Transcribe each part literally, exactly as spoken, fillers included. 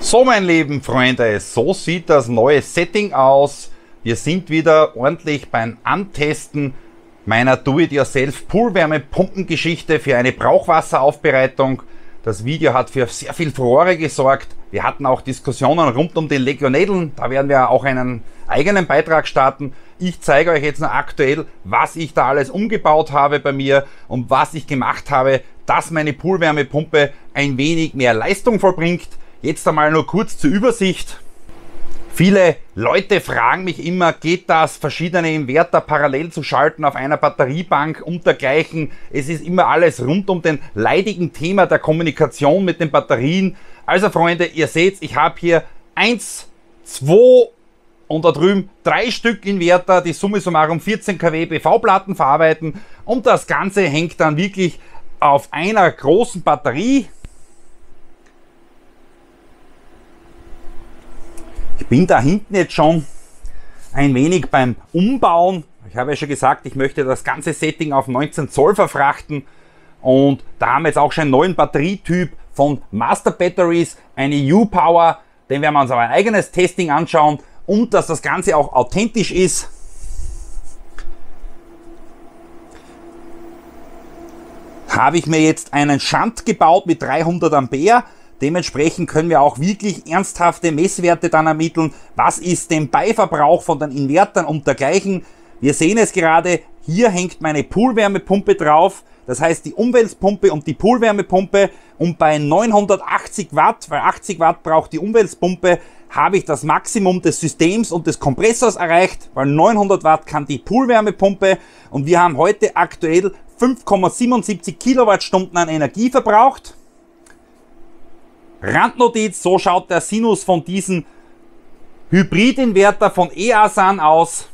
So, meine lieben Freunde, so sieht das neue Setting aus. Wir sind wieder ordentlich beim Antesten meiner Do-it-yourself-Poolwärmepumpengeschichte für eine Brauchwasseraufbereitung. Das Video hat für sehr viel Furore gesorgt. Wir hatten auch Diskussionen rund um die Legionellen. Da werden wir auch einen eigenen Beitrag starten. Ich zeige euch jetzt noch aktuell, was ich da alles umgebaut habe bei mir und was ich gemacht habe, dass meine Poolwärmepumpe ein wenig mehr Leistung vollbringt. Jetzt einmal nur kurz zur Übersicht. Viele Leute fragen mich immer, geht das, verschiedene Inverter parallel zu schalten auf einer Batteriebank und dergleichen. Es ist immer alles rund um den leidigen Thema der Kommunikation mit den Batterien. Also Freunde, ihr seht, ich habe hier eins, zwei und da drüben drei Stück Inverter, die summa summarum vierzehn Kilowatt B V-Platten verarbeiten. Und das Ganze hängt dann wirklich auf einer großen Batterie. Ich bin da hinten jetzt schon ein wenig beim Umbauen. Ich habe ja schon gesagt, ich möchte das ganze Setting auf neunzehn Zoll verfrachten. Und da haben wir jetzt auch schon einen neuen Batterietyp von Master Batteries, eine U-Power. Den werden wir uns aber ein eigenes Testing anschauen. Und dass das Ganze auch authentisch ist. Habe ich mir jetzt einen Shunt gebaut mit dreihundert Ampere. Dementsprechend können wir auch wirklich ernsthafte Messwerte dann ermitteln. Was ist der Beiverbrauch von den Invertern und dergleichen? Wir sehen es gerade, hier hängt meine Poolwärmepumpe drauf. Das heißt die Umweltpumpe und die Poolwärmepumpe. Und bei neunhundertachtzig Watt, weil achtzig Watt braucht die Umweltpumpe, habe ich das Maximum des Systems und des Kompressors erreicht, weil neunhundert Watt kann die Poolwärmepumpe. Und wir haben heute aktuell fünf Komma siebenundsiebzig Kilowattstunden an Energie verbraucht. Randnotiz, so schaut der Sinus von diesem Hybridinverter von Easan aus.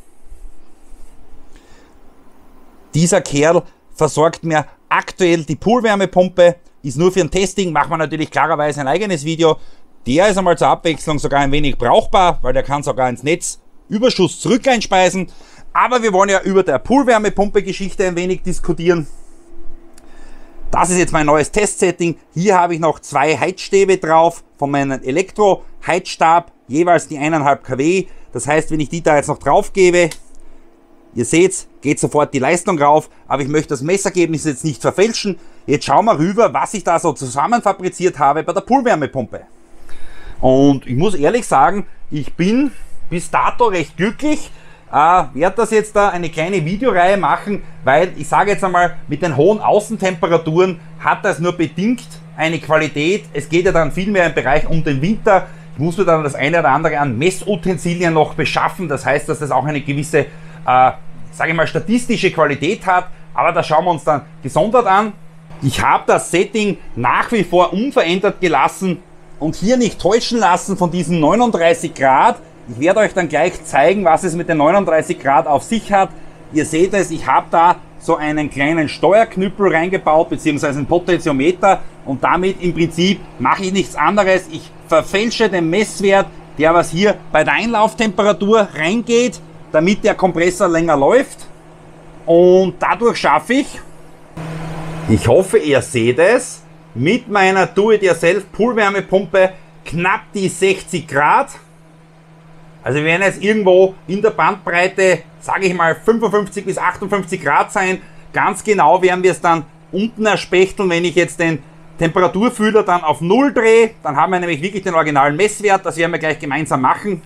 Dieser Kerl versorgt mir aktuell die Poolwärmepumpe, ist nur für ein Testing, machen wir natürlich klarerweise ein eigenes Video. Der ist einmal zur Abwechslung sogar ein wenig brauchbar, weil der kann sogar ins Netz Überschuss zurück einspeisen. Aber wir wollen ja über der Poolwärmepumpe-Geschichte ein wenig diskutieren. Das ist jetzt mein neues Testsetting. Hier habe ich noch zwei Heizstäbe drauf von meinem Elektro-Heizstab, jeweils die eineinhalb Kilowatt. Das heißt, wenn ich die da jetzt noch drauf gebe, ihr seht, geht sofort die Leistung rauf, aber ich möchte das Messergebnis jetzt nicht verfälschen. Jetzt schauen wir rüber, was ich da so zusammen fabriziert habe bei der Poolwärmepumpe. Und ich muss ehrlich sagen, ich bin bis dato recht glücklich. Uh, werde das jetzt da eine kleine Videoreihe machen, weil ich sage jetzt einmal, mit den hohen Außentemperaturen hat das nur bedingt eine Qualität. Es geht ja dann viel mehr im Bereich um den Winter. Ich muss mir dann das eine oder andere an Messutensilien noch beschaffen. Das heißt, dass das auch eine gewisse, uh, sage ich mal, statistische Qualität hat. Aber das schauen wir uns dann gesondert an. Ich habe das Setting nach wie vor unverändert gelassen und hier nicht täuschen lassen von diesen neununddreißig Grad. Ich werde euch dann gleich zeigen, was es mit den neununddreißig Grad auf sich hat. Ihr seht es, ich habe da so einen kleinen Steuerknüppel reingebaut, beziehungsweise einen Potentiometer. Und damit im Prinzip mache ich nichts anderes. Ich verfälsche den Messwert, der was hier bei der Einlauftemperatur reingeht, damit der Kompressor länger läuft. Und dadurch schaffe ich, ich hoffe, ihr seht es, mit meiner Do-it-yourself-Poolwärmepumpe knapp die sechzig Grad. Also wir werden jetzt irgendwo in der Bandbreite, sage ich mal, fünfundfünfzig bis achtundfünfzig Grad sein. Ganz genau werden wir es dann unten erspechteln, wenn ich jetzt den Temperaturfühler dann auf null drehe. Dann haben wir nämlich wirklich den originalen Messwert. Das werden wir gleich gemeinsam machen.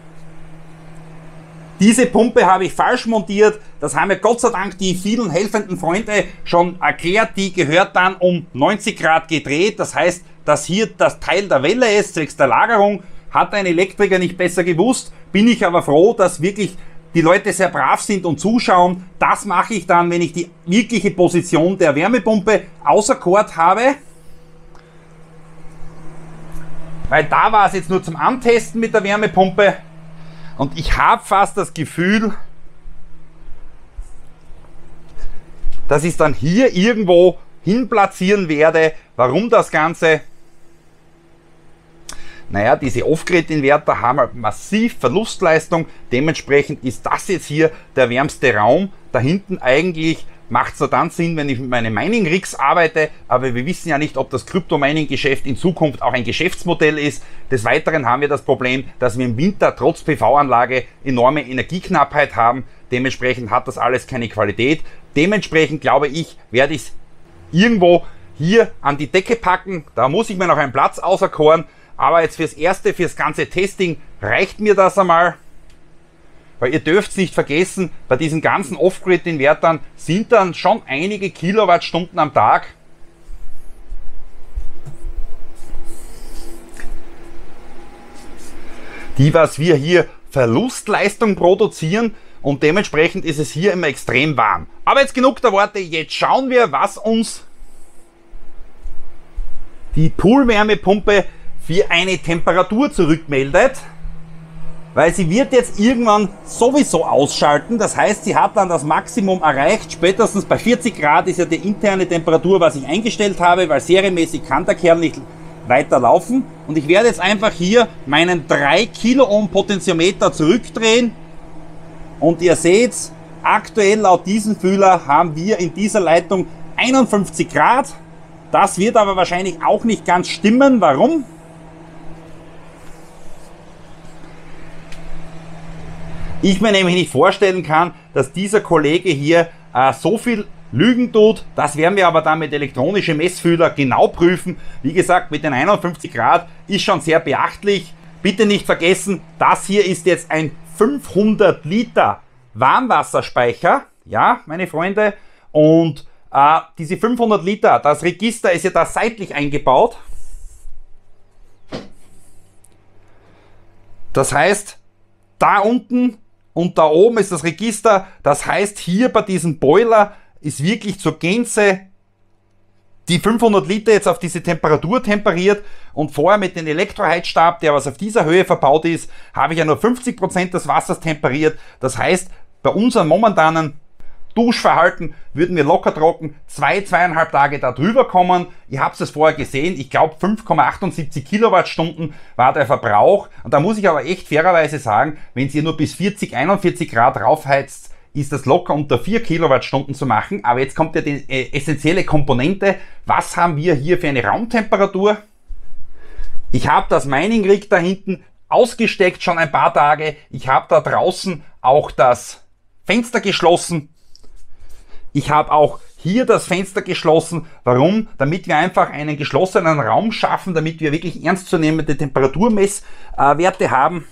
Diese Pumpe habe ich falsch montiert. Das haben mir Gott sei Dank die vielen helfenden Freunde schon erklärt. Die gehört dann um neunzig Grad gedreht. Das heißt, dass hier das Teil der Welle ist, zwecks der Lagerung. Hat ein Elektriker nicht besser gewusst, bin ich aber froh, dass wirklich die Leute sehr brav sind und zuschauen. Das mache ich dann, wenn ich die wirkliche Position der Wärmepumpe auserkoren habe. Weil da war es jetzt nur zum Antesten mit der Wärmepumpe. Und ich habe fast das Gefühl, dass ich es dann hier irgendwo hin platzieren werde. Warum das Ganze? Naja, diese Off-Grid-Inverter haben halt massiv Verlustleistung. Dementsprechend ist das jetzt hier der wärmste Raum. da hinten eigentlich macht es nur dann Sinn, wenn ich mit meinen Mining-Rigs arbeite, aber wir wissen ja nicht, ob das Krypto-Mining-Geschäft in Zukunft auch ein Geschäftsmodell ist. Des Weiteren haben wir das Problem, dass wir im Winter trotz P V-Anlage enorme Energieknappheit haben. Dementsprechend hat das alles keine Qualität. Dementsprechend glaube ich, werde ich es irgendwo hier an die Decke packen. Da muss ich mir noch einen Platz auserkoren. Aber jetzt fürs Erste, fürs ganze Testing reicht mir das einmal. Weil ihr dürft nicht vergessen, bei diesen ganzen Off-Grid-Invertern sind dann schon einige Kilowattstunden am Tag. Die, was wir hier Verlustleistung produzieren, und dementsprechend ist es hier immer extrem warm. Aber jetzt genug der Worte, jetzt schauen wir, was uns die Poolwärmepumpe für eine Temperatur zurückmeldet. Weil sie wird jetzt irgendwann sowieso ausschalten. Das heißt, sie hat dann das Maximum erreicht. Spätestens bei vierzig Grad ist ja die interne Temperatur, was ich eingestellt habe, weil serienmäßig kann der Kerl nicht weiter laufen. Und ich werde jetzt einfach hier meinen drei Kiloohm Potentiometer zurückdrehen. Und ihr seht, aktuell laut diesem Fühler haben wir in dieser Leitung einundfünfzig Grad. Das wird aber wahrscheinlich auch nicht ganz stimmen. Warum? Ich mir nämlich nicht vorstellen kann, dass dieser Kollege hier äh, so viel lügen tut. Das werden wir aber dann mit elektronischen Messfühler genau prüfen. Wie gesagt, mit den einundfünfzig Grad ist schon sehr beachtlich. Bitte nicht vergessen, das hier ist jetzt ein fünfhundert Liter Warmwasserspeicher. Ja, meine Freunde. Und äh, diese fünfhundert Liter, das Register ist ja da seitlich eingebaut. Das heißt, da unten und da oben ist das Register. Das heißt, hier bei diesem Boiler ist wirklich zur Gänze die fünfhundert Liter jetzt auf diese Temperatur temperiert, und vorher mit dem Elektroheizstab, der was auf dieser Höhe verbaut ist, habe ich ja nur fünfzig Prozent des Wassers temperiert. Das heißt, bei unserem momentanen Duschverhalten würden wir locker trocken zwei, zweieinhalb Tage da drüber kommen. Ihr habt es vorher gesehen, ich glaube fünf Komma achtundsiebzig Kilowattstunden war der Verbrauch. Und da muss ich aber echt fairerweise sagen, wenn ihr nur bis vierzig, einundvierzig Grad raufheizt, ist das locker unter vier Kilowattstunden zu machen. Aber jetzt kommt ja die äh, essentielle Komponente. Was haben wir hier für eine Raumtemperatur? Ich habe das Mining Rig da hinten ausgesteckt schon ein paar Tage. Ich habe da draußen auch das Fenster geschlossen. Ich habe auch hier das Fenster geschlossen. Warum? Damit wir einfach einen geschlossenen Raum schaffen, damit wir wirklich ernstzunehmende Temperaturmesswerte äh, haben.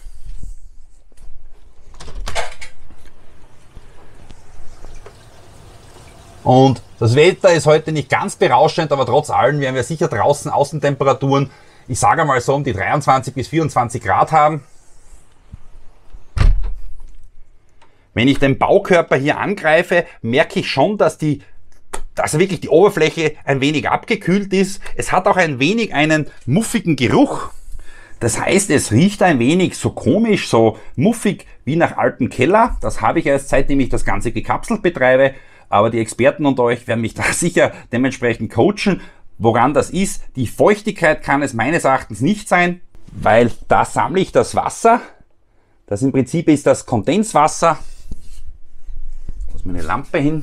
Und das Wetter ist heute nicht ganz berauschend, aber trotz allem werden wir sicher draußen Außentemperaturen, ich sage mal so um die dreiundzwanzig bis vierundzwanzig Grad haben. Wenn ich den Baukörper hier angreife, merke ich schon, dass die, dass wirklich die Oberfläche ein wenig abgekühlt ist. Es hat auch ein wenig einen muffigen Geruch. Das heißt, es riecht ein wenig so komisch, so muffig wie nach altem Keller. Das habe ich erst seitdem ich das Ganze gekapselt betreibe. Aber die Experten unter euch werden mich da sicher dementsprechend coachen, woran das ist. Die Feuchtigkeit kann es meines Erachtens nicht sein, weil da sammle ich das Wasser. Das im Prinzip ist das Kondenswasser. Da muss meine Lampe hin.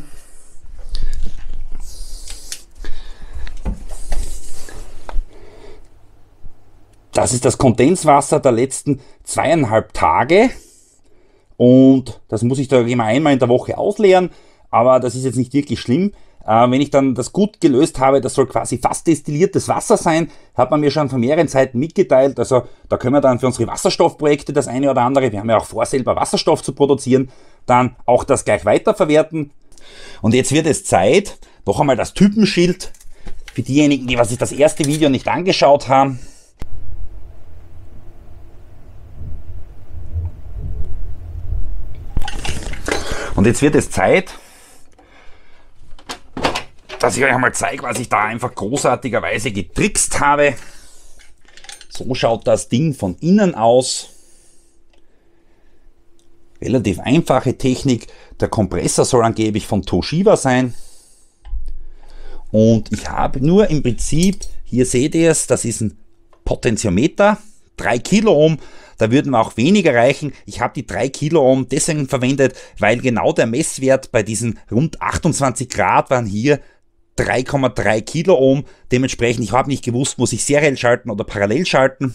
Das ist das Kondenswasser der letzten zweieinhalb Tage. Und das muss ich da immer einmal in der Woche ausleeren. Aber das ist jetzt nicht wirklich schlimm. Äh, wenn ich dann das gut gelöst habe, das soll quasi fast destilliertes Wasser sein, hat man mir schon von mehreren Seiten mitgeteilt. Also da können wir dann für unsere Wasserstoffprojekte das eine oder andere, wir haben ja auch vor, selber Wasserstoff zu produzieren, dann auch das gleich weiterverwerten. Und jetzt wird es Zeit, noch einmal das Typenschild für diejenigen, die was sich das erste Video nicht angeschaut haben. Und jetzt wird es Zeit, dass ich euch einmal zeige, was ich da einfach großartigerweise getrickst habe. So schaut das Ding von innen aus. Relativ einfache Technik. Der Kompressor soll angeblich von Toshiba sein. Und ich habe nur im Prinzip, hier seht ihr es, das ist ein Potentiometer, drei Kiloohm. Da würden wir auch weniger reichen. Ich habe die drei Kiloohm deswegen verwendet, weil genau der Messwert bei diesen rund achtundzwanzig Grad waren hier drei Komma drei Kiloohm. Dementsprechend, ich habe nicht gewusst, muss ich seriell schalten oder parallel schalten.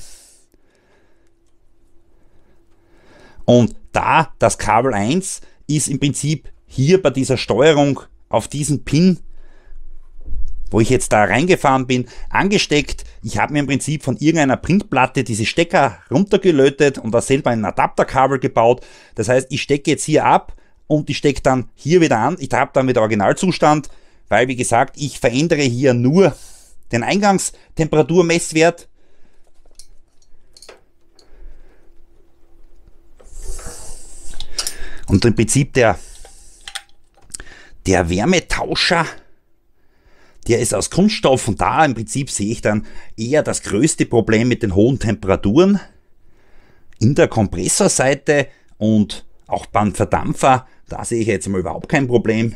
Und da das Kabel eins ist im Prinzip hier bei dieser Steuerung auf diesen Pin, wo ich jetzt da reingefahren bin, angesteckt. Ich habe mir im Prinzip von irgendeiner Printplatte diese Stecker runtergelötet und da selber ein Adapterkabel gebaut. Das heißt, ich stecke jetzt hier ab und ich stecke dann hier wieder an. Ich habe dann wieder Originalzustand, weil wie gesagt, ich verändere hier nur den Eingangstemperaturmesswert. Und im Prinzip der, der Wärmetauscher, der ist aus Kunststoff und da im Prinzip sehe ich dann eher das größte Problem mit den hohen Temperaturen in der Kompressorseite und auch beim Verdampfer, da sehe ich jetzt mal überhaupt kein Problem.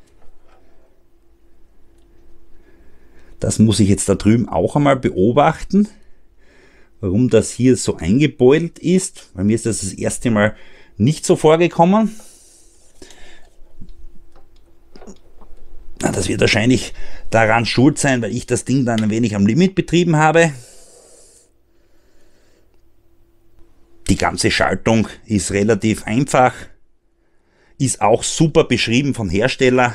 Das muss ich jetzt da drüben auch einmal beobachten, warum das hier so eingebeult ist. Bei mir ist das das erste Mal nicht so vorgekommen. Das wird wahrscheinlich daran schuld sein, weil ich das Ding dann ein wenig am Limit betrieben habe. Die ganze Schaltung ist relativ einfach, ist auch super beschrieben vom Hersteller.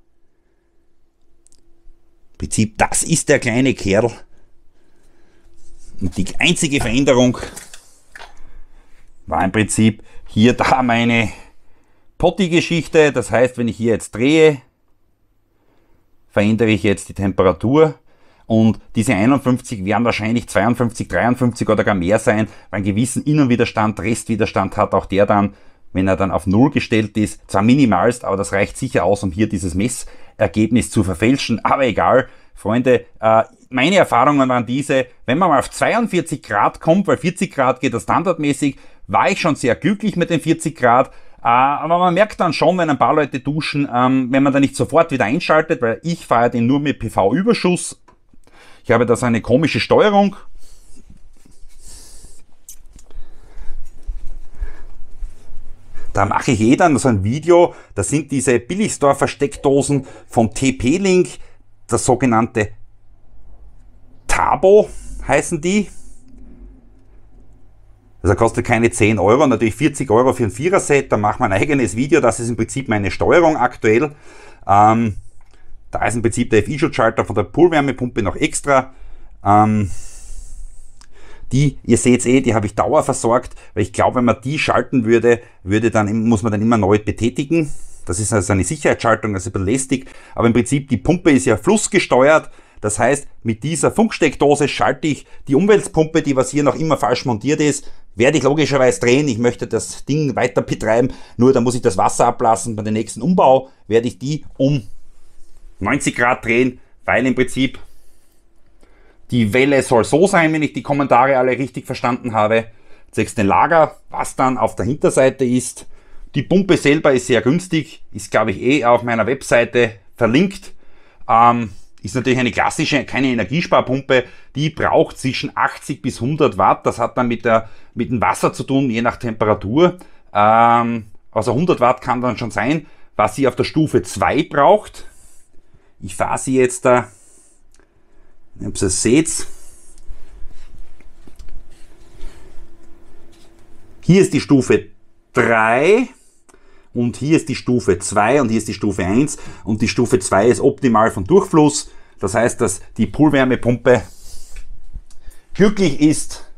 Im Prinzip, das ist der kleine Kerl. Und die einzige Veränderung war im Prinzip hier da meine Potti-Geschichte. Das heißt, wenn ich hier jetzt drehe, verändere ich jetzt die Temperatur und diese einundfünfzig werden wahrscheinlich zweiundfünfzig, dreiundfünfzig oder gar mehr sein, weil einen gewissen Innenwiderstand, Restwiderstand hat auch der dann, wenn er dann auf null gestellt ist, zwar minimalst, aber das reicht sicher aus, um hier dieses Messergebnis zu verfälschen, aber egal, Freunde, äh, meine Erfahrungen waren diese, wenn man mal auf zweiundvierzig Grad kommt, weil vierzig Grad geht das standardmäßig, war ich schon sehr glücklich mit den vierzig Grad, aber man merkt dann schon, wenn ein paar Leute duschen, ähm, wenn man da nicht sofort wieder einschaltet, weil ich fahre den nur mit P V-Überschuss. Ich habe da so eine komische Steuerung. Da mache ich eh dann so ein Video, das sind diese Billigsdorfer Steckdosen von T P-Link, das sogenannte Tabo heißen die. Also kostet keine zehn Euro, natürlich vierzig Euro für ein Vierer-Set, da machen wir ein eigenes Video, das ist im Prinzip meine Steuerung aktuell. Ähm, da ist im Prinzip der F I-Schutzschalter von der Poolwärmepumpe noch extra. Ähm, die, ihr seht eh, die habe ich dauerversorgt, weil ich glaube, wenn man die schalten würde, würde dann, muss man dann immer neu betätigen. Das ist also eine Sicherheitsschaltung, das ist ein bisschen lästig, aber im Prinzip die Pumpe ist ja flussgesteuert. Das heißt, mit dieser Funksteckdose schalte ich die Umweltpumpe, die was hier noch immer falsch montiert ist, werde ich logischerweise drehen. Ich möchte das Ding weiter betreiben, nur da muss ich das Wasser ablassen. Bei dem nächsten Umbau werde ich die um neunzig Grad drehen, weil im Prinzip die Welle soll so sein, wenn ich die Kommentare alle richtig verstanden habe. Sechste Lager, was dann auf der Hinterseite ist. Die Pumpe selber ist sehr günstig, ist glaube ich eh auf meiner Webseite verlinkt. Ähm, Ist natürlich eine klassische, keine Energiesparpumpe, die braucht zwischen achtzig bis hundert Watt. Das hat dann mit, der, mit dem Wasser zu tun, je nach Temperatur. Ähm, also hundert Watt kann dann schon sein, was sie auf der Stufe zwei braucht. Ich fahre sie jetzt da, ob ihr es seht. Hier ist die Stufe drei. Und hier ist die Stufe zwei und hier ist die Stufe eins und die Stufe zwei ist optimal von Durchfluss. Das heißt, dass die Poolwärmepumpe glücklich ist.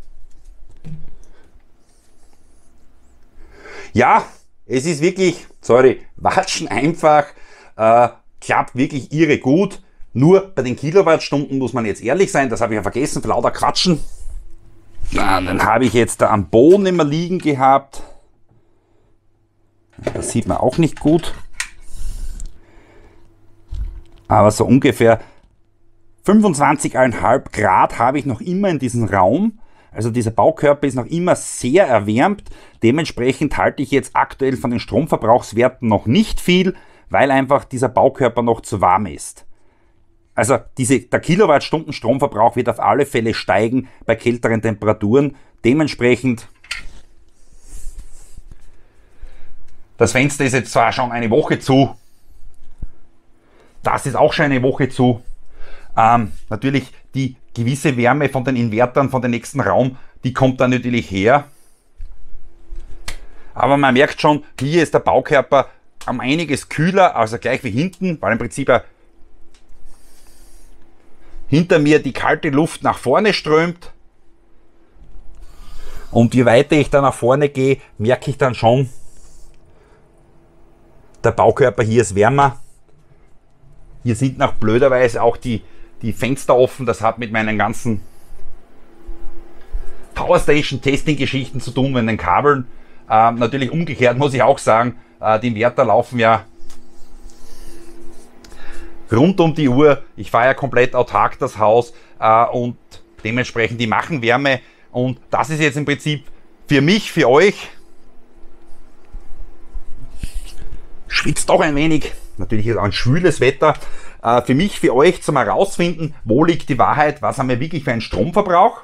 Ja, es ist wirklich, sorry, watschen einfach, äh, klappt wirklich irre gut. Nur bei den Kilowattstunden muss man jetzt ehrlich sein, das habe ich ja vergessen, vor lauter Quatschen. Ja, dann habe ich jetzt da am Boden immer liegen gehabt. Das sieht man auch nicht gut. Aber so ungefähr fünfundzwanzig Komma fünf Grad habe ich noch immer in diesem Raum. Also dieser Baukörper ist noch immer sehr erwärmt. Dementsprechend halte ich jetzt aktuell von den Stromverbrauchswerten noch nicht viel, weil einfach dieser Baukörper noch zu warm ist. Also diese, der Kilowattstunden Stromverbrauch wird auf alle Fälle steigen bei kälteren Temperaturen. Dementsprechend Das Fenster ist jetzt zwar schon eine Woche zu, das ist auch schon eine Woche zu. Ähm, natürlich die gewisse Wärme von den Invertern, von dem nächsten Raum, die kommt dann natürlich her. Aber man merkt schon, hier ist der Baukörper um einiges kühler, also gleich wie hinten, weil im Prinzip ja hinter mir die kalte Luft nach vorne strömt. Und je weiter ich da nach vorne gehe, merke ich dann schon, der Baukörper hier ist wärmer. Hier sind nach blöderweise auch die, die Fenster offen. Das hat mit meinen ganzen Powerstation Testing Geschichten zu tun, mit den Kabeln. Ähm, natürlich umgekehrt muss ich auch sagen, äh, die Inverter laufen ja rund um die Uhr. Ich fahre ja komplett autark das Haus äh, und dementsprechend die machen Wärme. Und das ist jetzt im Prinzip für mich, für euch, schwitzt doch ein wenig, natürlich ist auch ein schwüles Wetter, äh, für mich, für euch zum herausfinden, wo liegt die Wahrheit, was haben wir wirklich für einen Stromverbrauch.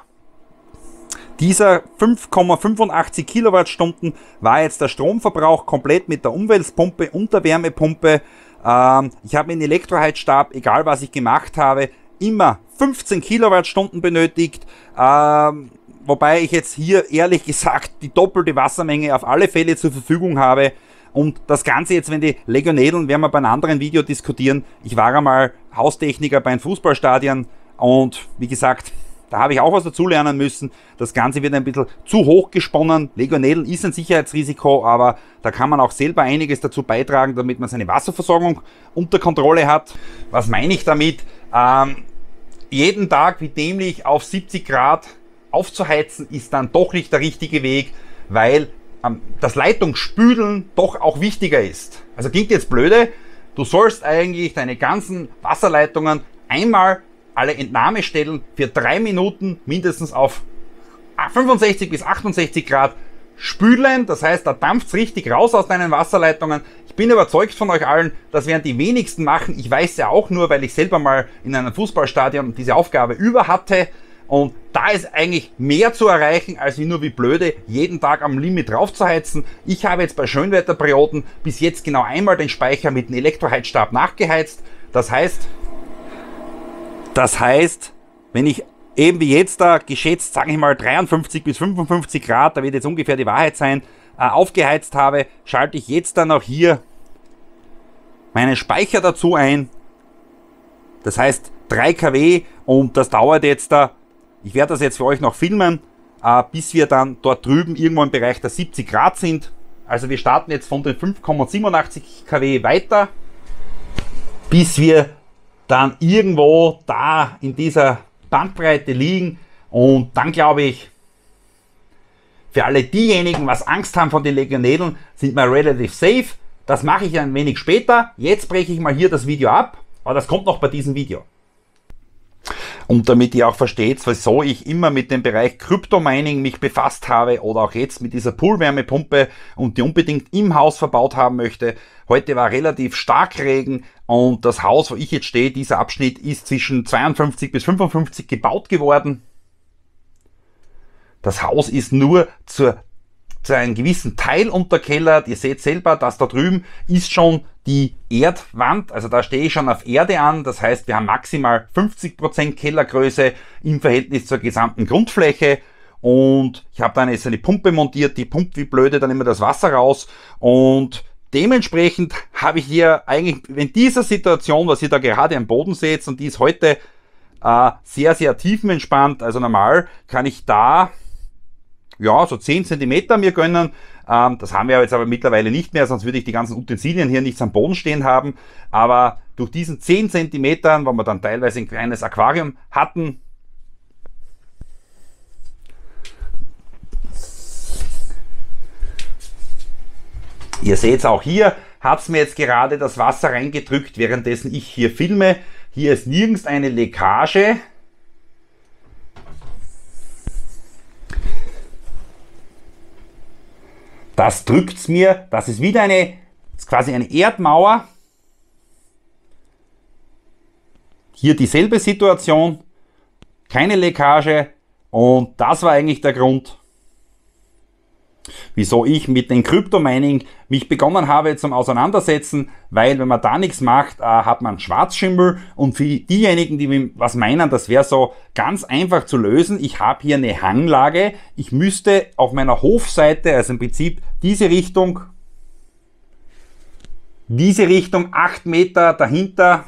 Dieser fünf Komma fünfundachtzig Kilowattstunden war jetzt der Stromverbrauch komplett mit der Umweltpumpe und der Wärmepumpe. Ähm, ich habe mit dem Elektroheizstab, egal was ich gemacht habe, immer fünfzehn Kilowattstunden benötigt. Ähm, wobei ich jetzt hier ehrlich gesagt die doppelte Wassermenge auf alle Fälle zur Verfügung habe. Und das Ganze jetzt, wenn die Legionellen, werden wir bei einem anderen Video diskutieren. Ich war einmal Haustechniker bei einem Fußballstadion und wie gesagt, da habe ich auch was dazulernen müssen. Das Ganze wird ein bisschen zu hoch gesponnen. Legionellen ist ein Sicherheitsrisiko, aber da kann man auch selber einiges dazu beitragen, damit man seine Wasserversorgung unter Kontrolle hat. Was meine ich damit? Ähm, jeden Tag wie dämlich auf siebzig Grad aufzuheizen, ist dann doch nicht der richtige Weg, weil ähm, das Leitungsspülen doch auch wichtiger ist. Also klingt jetzt blöde, du sollst eigentlich deine ganzen Wasserleitungen einmal alle Entnahmestellen für drei Minuten mindestens auf fünfundsechzig bis achtundsechzig Grad spülen. Das heißt, da dampft es richtig raus aus deinen Wasserleitungen. Ich bin überzeugt von euch allen, das werden die wenigsten machen. Ich weiß ja auch nur, weil ich selber mal in einem Fußballstadion diese Aufgabe über hatte. Und da ist eigentlich mehr zu erreichen, als wie nur wie blöde jeden Tag am Limit draufzuheizen. Ich habe jetzt bei Schönwetterperioden bis jetzt genau einmal den Speicher mit dem Elektroheizstab nachgeheizt. Das heißt, Das heißt, wenn ich eben wie jetzt da geschätzt, sage ich mal dreiundfünfzig bis fünfundfünfzig Grad, da wird jetzt ungefähr die Wahrheit sein, äh, aufgeheizt habe, schalte ich jetzt dann auch hier meinen Speicher dazu ein. Das heißt drei Kilowatt und das dauert jetzt da, ich werde das jetzt für euch noch filmen, äh, bis wir dann dort drüben irgendwo im Bereich der siebzig Grad sind. Also wir starten jetzt von den fünf Komma siebenundachtzig Kilowatt weiter, bis wir dann irgendwo da in dieser Bandbreite liegen. Und dann glaube ich, für alle diejenigen, was Angst haben von den Legionellen, sind wir relativ safe. Das mache ich ein wenig später. Jetzt breche ich mal hier das Video ab, aber das kommt noch bei diesem Video. Und damit ihr auch versteht, wieso ich immer mit dem Bereich Kryptomining mich befasst habe oder auch jetzt mit dieser Poolwärmepumpe und die unbedingt im Haus verbaut haben möchte. Heute war relativ Starkregen und das Haus, wo ich jetzt stehe, dieser Abschnitt ist zwischen zweiundfünfzig bis fünfundfünfzig gebaut geworden. Das Haus ist nur zur, zu einem gewissen Teil unterkellert. Ihr seht selber, das da drüben ist schon die Erdwand, also da stehe ich schon auf Erde an, das heißt, wir haben maximal fünfzig Prozent Kellergröße im Verhältnis zur gesamten Grundfläche und ich habe dann jetzt eine Pumpe montiert, die pumpt wie blöde dann immer das Wasser raus und dementsprechend habe ich hier eigentlich in dieser Situation, was ihr da gerade am Boden seht und die ist heute äh, sehr, sehr tiefenentspannt, also normal kann ich da ja so zehn Zentimeter mir gönnen. Ähm, das haben wir jetzt aber mittlerweile nicht mehr, sonst würde ich die ganzen Utensilien hier nicht am Boden stehen haben. Aber durch diesen zehn Zentimeter, wo wir dann teilweise ein kleines Aquarium hatten, ihr seht es auch hier, hat es mir jetzt gerade das Wasser reingedrückt, währenddessen ich hier filme. Hier ist nirgends eine Leckage. Das drückt es mir, das ist wieder eine, ist quasi eine Erdmauer. Hier dieselbe Situation, keine Leckage und das war eigentlich der Grund, wieso ich mit dem Kryptomining mich begonnen habe zum Auseinandersetzen, weil wenn man da nichts macht, äh, hat man Schwarzschimmel, und für diejenigen, die was meinen, das wäre so ganz einfach zu lösen, ich habe hier eine Hanglage, ich müsste auf meiner Hofseite, also im Prinzip diese Richtung, diese Richtung acht Meter dahinter,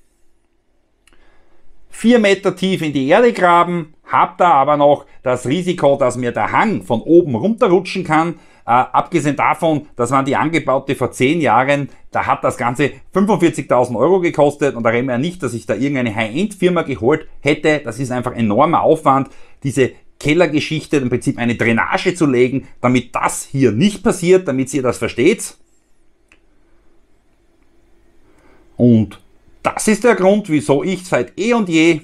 vier Meter tief in die Erde graben, habe da aber noch das Risiko, dass mir der Hang von oben runterrutschen kann. Äh, abgesehen davon, das waren die angebaute vor zehn Jahren, da hat das Ganze fünfundvierzigtausend Euro gekostet, und da reden wir ja nicht, dass ich da irgendeine High-End-Firma geholt hätte. Das ist einfach enormer Aufwand, diese Kellergeschichte, im Prinzip eine Drainage zu legen, damit das hier nicht passiert, damit ihr das versteht. Und das ist der Grund, wieso ich seit eh und je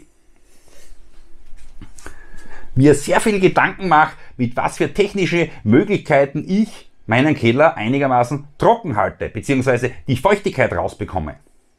mir sehr viel Gedanken mache, mit was für technische Möglichkeiten ich meinen Keller einigermaßen trocken halte, beziehungsweise die Feuchtigkeit rausbekomme.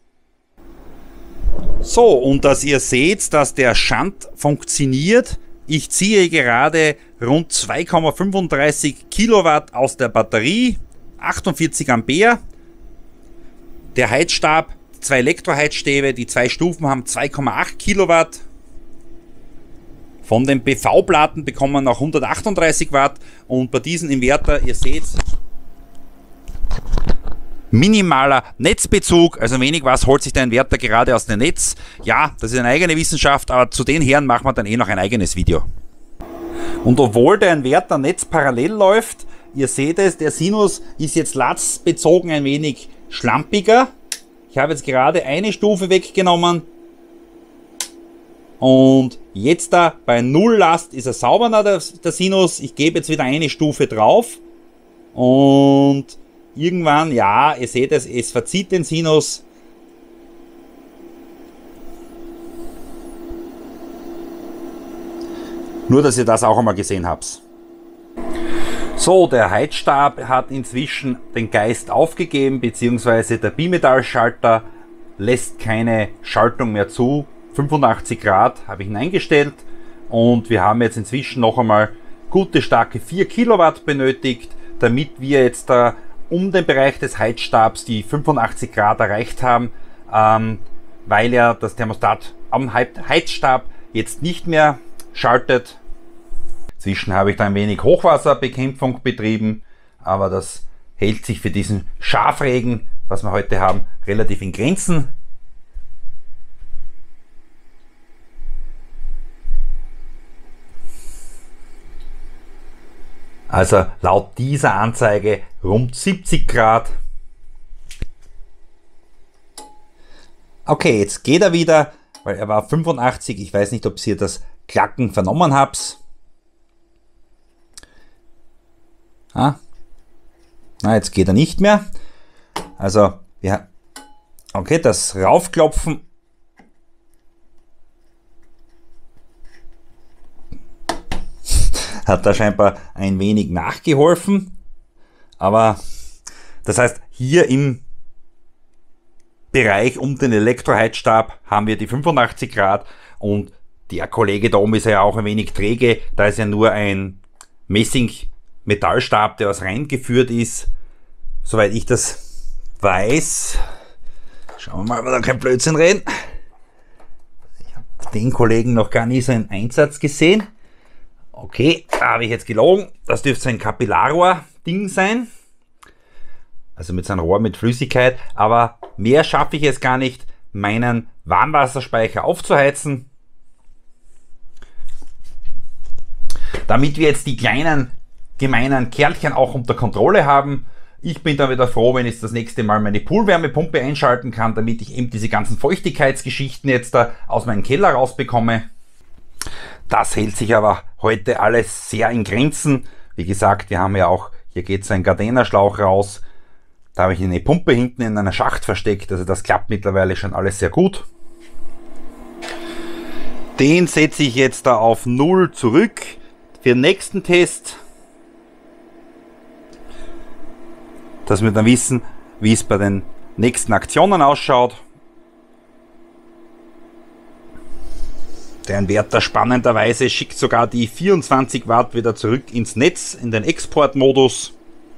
So, und dass ihr seht, dass der Shunt funktioniert. Ich ziehe gerade rund zwei Komma fünfunddreißig Kilowatt aus der Batterie, achtundvierzig Ampere. Der Heizstab, zwei Elektroheizstäbe, die zwei Stufen haben zwei Komma acht Kilowatt. Von den P V-Platten bekommt man noch hundertachtunddreißig Watt, und bei diesem Inverter, ihr seht, minimaler Netzbezug, also wenig was holt sich der Inverter gerade aus dem Netz. Ja, das ist eine eigene Wissenschaft, aber zu den Herren machen wir dann eh noch ein eigenes Video. Und obwohl der Inverter netzparallel läuft, ihr seht es, der Sinus ist jetzt latzbezogen ein wenig schlampiger. Ich habe jetzt gerade eine Stufe weggenommen, und jetzt da bei Null Last ist er sauberer, der, der Sinus. Ich gebe jetzt wieder eine Stufe drauf, und irgendwann, ja, ihr seht es, es verzieht den Sinus. Nur, dass ihr das auch einmal gesehen habt. So, der Heizstab hat inzwischen den Geist aufgegeben, beziehungsweise der Bimetallschalter lässt keine Schaltung mehr zu. fünfundachtzig Grad habe ich ihn eingestellt, und wir haben jetzt inzwischen noch einmal gute, starke vier Kilowatt benötigt, damit wir jetzt da um den Bereich des Heizstabs die fünfundachtzig Grad erreicht haben, ähm, weil ja das Thermostat am Heizstab jetzt nicht mehr schaltet. Inzwischen habe ich da ein wenig Hochwasserbekämpfung betrieben, aber das hält sich für diesen Schafregen, was wir heute haben, relativ in Grenzen. Also laut dieser Anzeige rund siebzig Grad. Okay, jetzt geht er wieder, weil er war fünfundachtzig. Ich weiß nicht, ob ihr das Klacken vernommen habt. Ah. Na, jetzt geht er nicht mehr. Also, ja. Okay, das Raufklopfen hat da scheinbar ein wenig nachgeholfen, aber das heißt, hier im Bereich um den Elektroheizstab haben wir die fünfundachtzig Grad, und der Kollege da oben ist ja auch ein wenig träge, da ist ja nur ein Messing-Metallstab, der aus Rhein geführt ist, soweit ich das weiß. Schauen wir mal, ob wir da kein Blödsinn reden. Ich habe den Kollegen noch gar nie so einen Einsatz gesehen. Okay, da habe ich jetzt gelogen. Das dürfte so ein Kapillarrohr-Ding sein. Also mit so einem Rohr mit Flüssigkeit. Aber mehr schaffe ich es gar nicht, meinen Warmwasserspeicher aufzuheizen. Damit wir jetzt die kleinen, gemeinen Kerlchen auch unter Kontrolle haben. Ich bin dann wieder froh, wenn ich das nächste Mal meine Poolwärmepumpe einschalten kann, damit ich eben diese ganzen Feuchtigkeitsgeschichten jetzt da aus meinem Keller rausbekomme. Das hält sich aber heute alles sehr in Grenzen. Wie gesagt, wir haben ja auch, hier geht so ein Gardena-Schlauch raus. Da habe ich eine Pumpe hinten in einer Schacht versteckt. Also das klappt mittlerweile schon alles sehr gut. Den setze ich jetzt da auf null zurück für den nächsten Test. Dass wir dann wissen, wie es bei den nächsten Aktionen ausschaut. Der Inverter spannenderweise schickt sogar die vierundzwanzig Watt wieder zurück ins Netz, in den Exportmodus.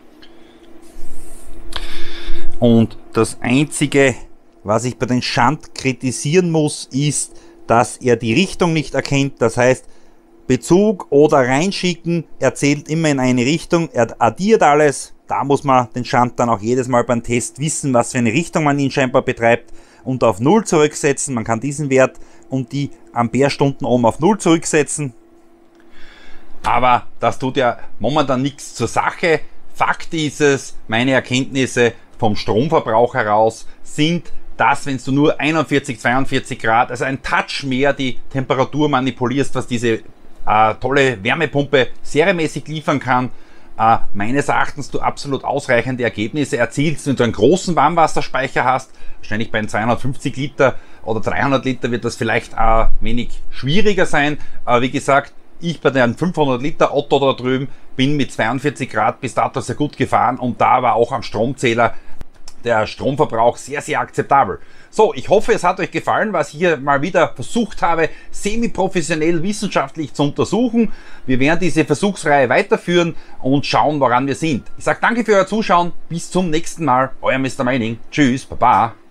Und das Einzige, was ich bei den Shunt kritisieren muss, ist, dass er die Richtung nicht erkennt. Das heißt, Bezug oder reinschicken, er zählt immer in eine Richtung, er addiert alles. Da muss man den Shunt dann auch jedes Mal beim Test wissen, was für eine Richtung man ihn scheinbar betreibt, und auf null zurücksetzen. Man kann diesen Wert und die Amperestunden oben auf null zurücksetzen. Aber das tut ja momentan nichts zur Sache. Fakt ist es, meine Erkenntnisse vom Stromverbrauch heraus sind, dass, wenn du nur einundvierzig, zweiundvierzig Grad, also ein Touch mehr die Temperatur manipulierst, was diese äh, tolle Wärmepumpe serienmäßig liefern kann, äh, meines Erachtens du absolut ausreichende Ergebnisse erzielst, wenn du einen großen Warmwasserspeicher hast. Wahrscheinlich bei zweihundertfünfzig Liter oder dreihundert Liter wird das vielleicht ein wenig schwieriger sein. Aber wie gesagt, ich bei den fünfhundert Liter Otto da drüben bin mit zweiundvierzig Grad bis dato sehr gut gefahren, und da war auch am Stromzähler der Stromverbrauch sehr, sehr akzeptabel. So, ich hoffe, es hat euch gefallen, was ich hier mal wieder versucht habe, semi-professionell wissenschaftlich zu untersuchen. Wir werden diese Versuchsreihe weiterführen und schauen, woran wir sind. Ich sage danke für euer Zuschauen, bis zum nächsten Mal, euer Mister Mining. Tschüss, Baba.